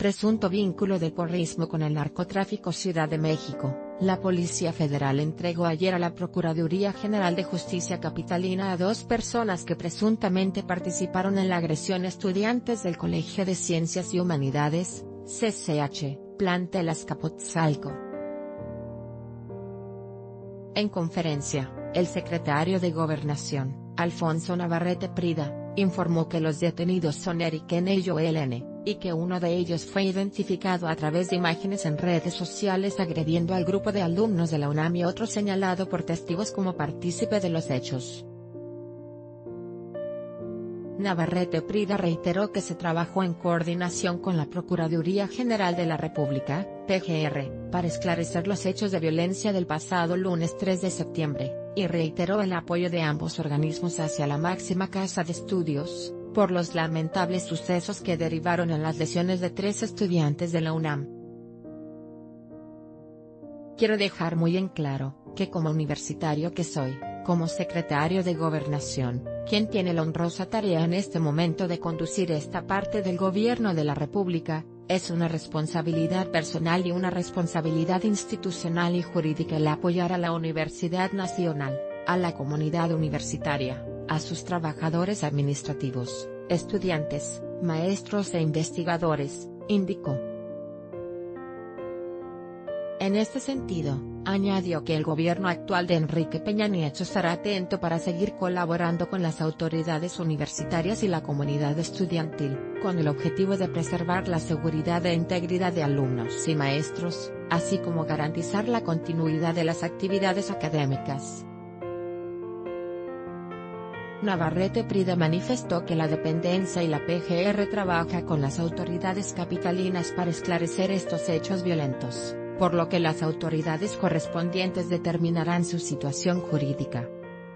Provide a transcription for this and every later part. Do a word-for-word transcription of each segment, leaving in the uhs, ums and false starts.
presunto vínculo del porrismo con el narcotráfico. Ciudad de México, la Policía Federal entregó ayer a la Procuraduría General de Justicia Capitalina a dos personas que presuntamente participaron en la agresión a estudiantes del Colegio de Ciencias y Humanidades, C C H, plantel Azcapotzalco. En conferencia, el secretario de Gobernación, Alfonso Navarrete Prida, informó que los detenidos son Eric N. y Joel N., y que uno de ellos fue identificado a través de imágenes en redes sociales agrediendo al grupo de alumnos de la UNAM y otro señalado por testigos como partícipe de los hechos. Navarrete Prida reiteró que se trabajó en coordinación con la Procuraduría General de la República, P G R, para esclarecer los hechos de violencia del pasado lunes tres de septiembre, y reiteró el apoyo de ambos organismos hacia la máxima casa de estudios, por los lamentables sucesos que derivaron en las lesiones de tres estudiantes de la UNAM. Quiero dejar muy en claro, que como universitario que soy, como secretario de Gobernación, quien tiene la honrosa tarea en este momento de conducir esta parte del gobierno de la República, es una responsabilidad personal y una responsabilidad institucional y jurídica el apoyar a la Universidad Nacional, a la comunidad universitaria, a sus trabajadores administrativos, estudiantes, maestros e investigadores, indicó. En este sentido, añadió que el gobierno actual de Enrique Peña Nieto estará atento para seguir colaborando con las autoridades universitarias y la comunidad estudiantil, con el objetivo de preservar la seguridad e integridad de alumnos y maestros, así como garantizar la continuidad de las actividades académicas. Navarrete Prida manifestó que la dependencia y la P G R trabaja con las autoridades capitalinas para esclarecer estos hechos violentos, por lo que las autoridades correspondientes determinarán su situación jurídica.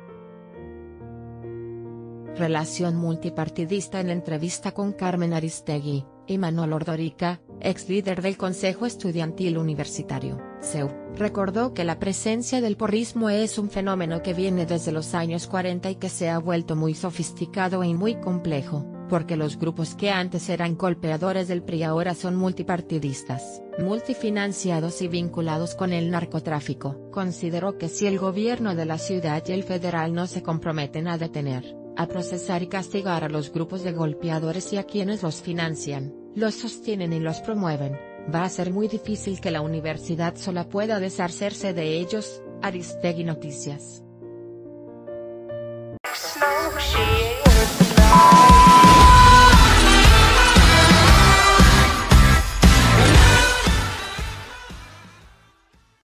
Relación multipartidista. En entrevista con Carmen Aristegui, Imanol Ordorica, ex líder del Consejo Estudiantil Universitario, C E U, recordó que la presencia del porrismo es un fenómeno que viene desde los años cuarenta y que se ha vuelto muy sofisticado y muy complejo, porque los grupos que antes eran golpeadores del P R I ahora son multipartidistas, multifinanciados y vinculados con el narcotráfico. Consideró que si el gobierno de la ciudad y el federal no se comprometen a detener, a procesar y castigar a los grupos de golpeadores y a quienes los financian, los sostienen y los promueven, va a ser muy difícil que la universidad sola pueda deshacerse de ellos. Aristegui Noticias.